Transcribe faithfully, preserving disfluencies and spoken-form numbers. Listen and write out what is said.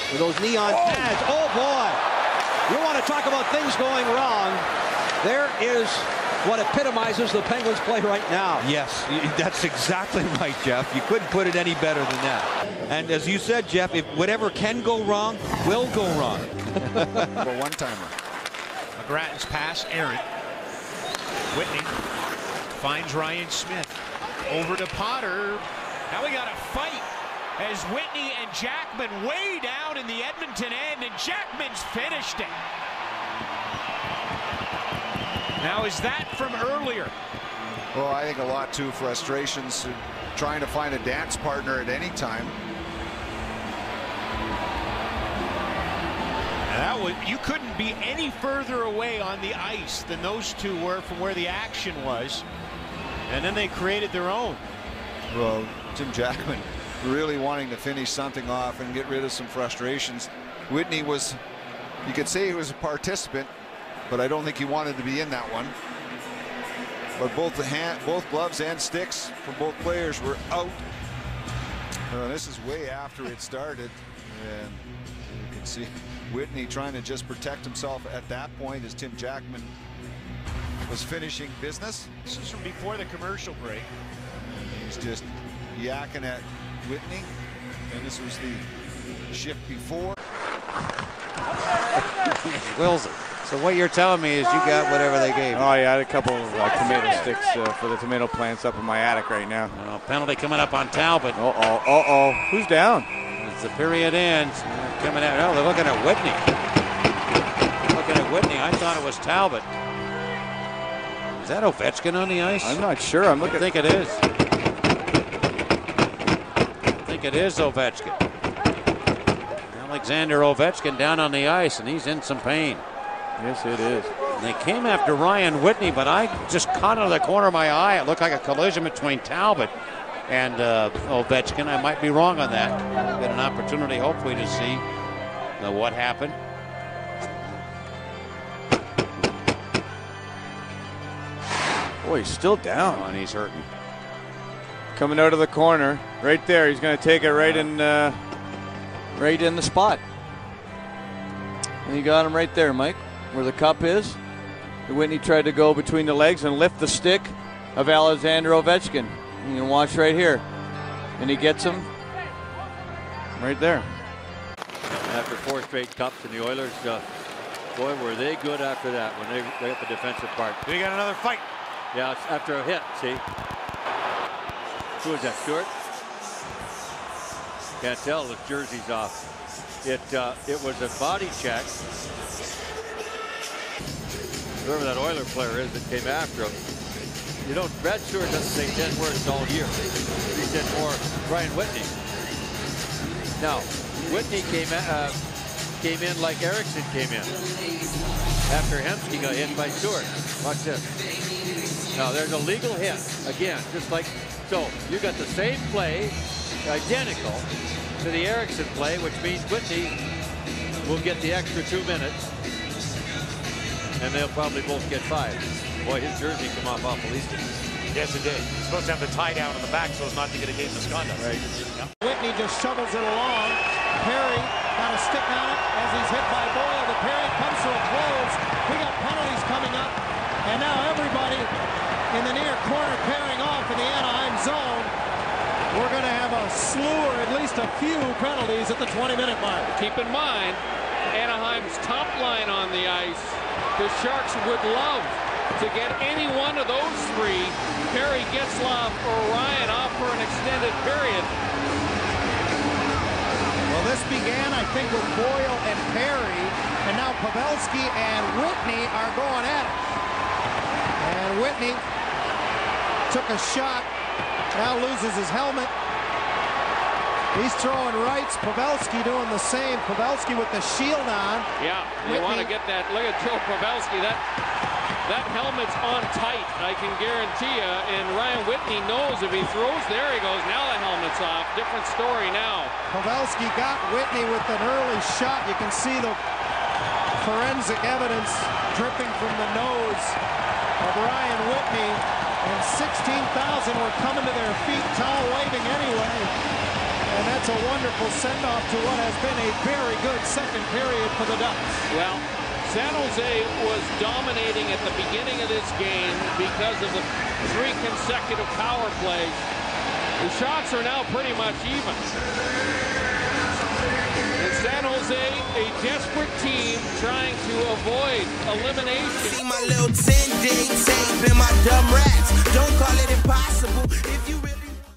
with those neon oh. pads. Oh, boy. You want to talk about things going wrong. There is what epitomizes the Penguins play right now. Yes, that's exactly right, Jeff. You couldn't put it any better than that. And as you said, Jeff, if whatever can go wrong will go wrong. For one-timer. McGrattan's pass, Aaron. Whitney finds Ryan Smith. Over to Potter. Now we got a fight as Whitney and Jackman way down in the Edmonton end, and Jackman's finished it. Now, is that from earlier? Well, I think a lot too frustrations trying to find a dance partner at any time. And that was, you couldn't be any further away on the ice than those two were from where the action was. And then they created their own. Well, Tim Jackman really wanting to finish something off and get rid of some frustrations. Whitney was, you could say he was a participant, but I don't think he wanted to be in that one. But both the hand, both gloves and sticks for both players were out. Uh, this is way after it started, and you can see Whitney trying to just protect himself at that point as Tim Jackman was finishing business. This is from before the commercial break. He's just yakking at Whitney, and this was the shift before. Wilson. So what you're telling me is you got whatever they gave you. Oh, yeah, I had a couple of uh, tomato sticks uh, for the tomato plants up in my attic right now. Well, penalty coming up on Talbot. Uh-oh, uh-oh. Who's down? As the period ends, they're coming out. No, they're looking at Whitney. Looking at Whitney. I thought it was Talbot. Is that Ovechkin on the ice? I'm not sure. I'm looking. I think it is. I think it is Ovechkin. Alexander Ovechkin down on the ice, and he's in some pain. Yes, it is. And they came after Ryan Whitney, but I just caught out of the corner of my eye. It looked like a collision between Talbot and uh, Ovechkin. I might be wrong on that. We'll get an opportunity, hopefully, to see uh, what happened. Boy, he's still down. Oh, and he's hurting. Coming out of the corner, right there. He's going to take it right in, uh, right in the spot. And you got him right there, Mike, where the cup is. Whitney tried to go between the legs and lift the stick of Alexander Ovechkin. You can watch right here. And he gets him right there. After four straight cups, and the Oilers, uh, boy, were they good after that when they, they got the defensive part. We got another fight. Yeah, it's after a hit, see. Who is that, Stewart? Can't tell, the jersey's off. It uh, it was a body check. Whoever that Oiler player is that came after him. You know, Brad Stewart doesn't say ten words all year. He said more Brian Whitney. Now, Whitney came uh, came in like Erickson came in after Hemsky got hit by Stewart. Watch this. Now there's a legal hit again, just like so. You got the same play, identical to the Erickson play, which means Whitney will get the extra two minutes, and they'll probably both get five. Boy, his jersey come off awful easy. Yes, it did. He's supposed to have the tie down on the back so as not to get a game misconduct. Right. Yep. Whitney just shovels it along. Perry got a stick on it as he's hit by Boyle. The Perry comes to a close. We got penalties coming up, and now everybody in the near corner pairing off in the Anaheim zone. We're going to have a slew or at least a few penalties at the twenty minute mark. Keep in mind, Anaheim's top line on the ice. The Sharks would love to get any one of those three, Perry, Getzlaf, or Ryan, off for an extended period. Well, this began, I think, with Boyle and Perry, and now Pavelski and Whitney are going at it. And Whitney took a shot, now loses his helmet. He's throwing rights. Pavelski doing the same. Pavelski with the shield on. Yeah, you want to get that. Look at Joe Pavelski. That that helmet's on tight, I can guarantee you. And Ryan Whitney knows if he throws, there he goes. Now the helmet's off. Different story now. Pavelski got Whitney with an early shot. You can see the forensic evidence dripping from the nose of Ryan Whitney. And sixteen thousand were coming to their feet, towel waving anyway. And that's a wonderful send-off to what has been a very good second period for the Ducks. Well, San Jose was dominating at the beginning of this game because of the three consecutive power plays. The shots are now pretty much even. And San Jose, a desperate team trying to avoid elimination. See my little ten-day tape and my dumb rats. Don't call it impossible if you really